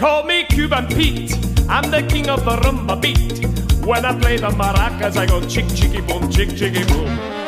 call me Cuban Pete. I'm the king of the rumba beat. When I play the maracas, I go chick, chicky, boom, chick, chicky, boom.